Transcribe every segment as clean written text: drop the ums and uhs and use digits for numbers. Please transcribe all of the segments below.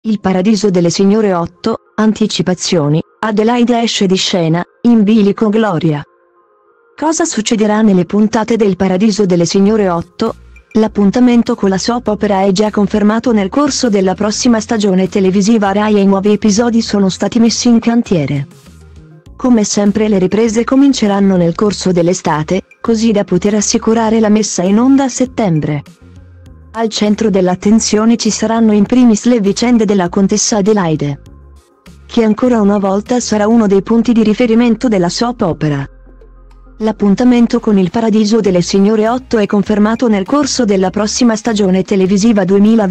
Il paradiso delle signore 8, anticipazioni, Adelaide esce di scena, in bilico Gloria. Cosa succederà nelle puntate del Paradiso delle signore 8? L'appuntamento con la soap opera è già confermato nel corso della prossima stagione televisiva Rai e i nuovi episodi sono stati messi in cantiere. Come sempre le riprese cominceranno nel corso dell'estate, così da poter assicurare la messa in onda a settembre. Al centro dell'attenzione ci saranno in primis le vicende della contessa Adelaide, che ancora una volta sarà uno dei punti di riferimento della soap opera. L'appuntamento con il Paradiso delle signore 8 è confermato nel corso della prossima stagione televisiva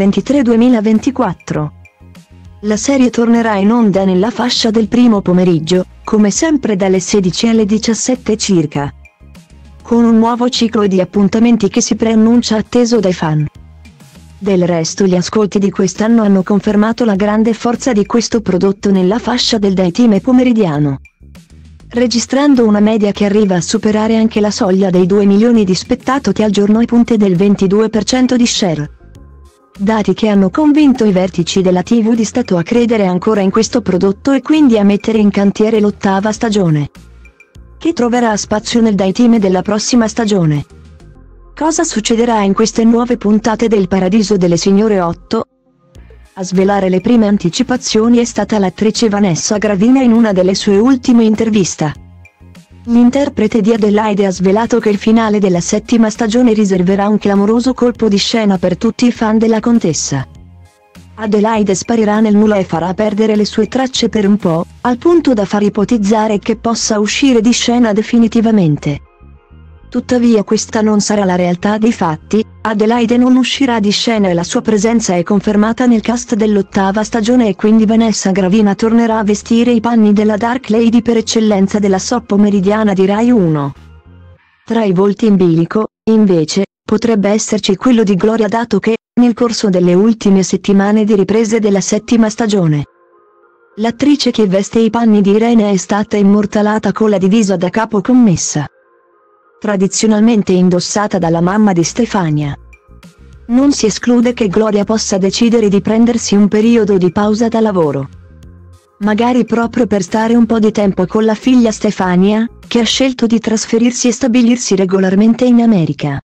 2023-2024. La serie tornerà in onda nella fascia del primo pomeriggio, come sempre dalle 16 alle 17 circa, con un nuovo ciclo di appuntamenti che si preannuncia atteso dai fan. Del resto gli ascolti di quest'anno hanno confermato la grande forza di questo prodotto nella fascia del daytime pomeridiano, registrando una media che arriva a superare anche la soglia dei 2 milioni di spettatori al giorno e punte del 22% di share. Dati che hanno convinto i vertici della TV di Stato a credere ancora in questo prodotto e quindi a mettere in cantiere l'8ª stagione, che troverà spazio nel daytime della prossima stagione. Cosa succederà in queste nuove puntate del Paradiso delle signore 8? A svelare le prime anticipazioni è stata l'attrice Vanessa Gravina in una delle sue ultime interviste. L'interprete di Adelaide ha svelato che il finale della 7ª stagione riserverà un clamoroso colpo di scena per tutti i fan della contessa. Adelaide sparirà nel nulla e farà perdere le sue tracce per un po', al punto da far ipotizzare che possa uscire di scena definitivamente. Tuttavia questa non sarà la realtà dei fatti, Adelaide non uscirà di scena e la sua presenza è confermata nel cast dell'8ª stagione e quindi Vanessa Gravina tornerà a vestire i panni della Dark Lady per eccellenza della soap pomeridiana di Rai 1. Tra i volti in bilico, invece, potrebbe esserci quello di Gloria dato che, nel corso delle ultime settimane di riprese della 7ª stagione, l'attrice che veste i panni di Irene è stata immortalata con la divisa da capo commessa, tradizionalmente indossata dalla mamma di Stefania. Non si esclude che Gloria possa decidere di prendersi un periodo di pausa da lavoro, magari proprio per stare un po' di tempo con la figlia Stefania, che ha scelto di trasferirsi e stabilirsi regolarmente in America.